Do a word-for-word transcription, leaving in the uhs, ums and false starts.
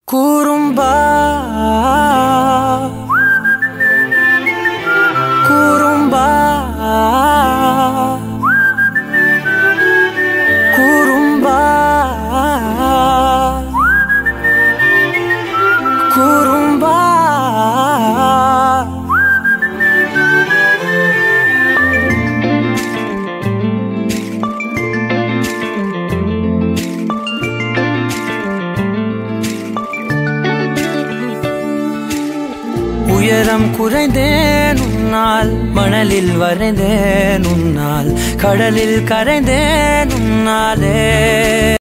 குறும்பா குறும்பா குறும்பா குறும்பா உயரம் குறைந்தேன் உன்னால், மணலில் வரைந்தேன் உன்னால், கடலில் கரைந்தேன் உன்னாலே.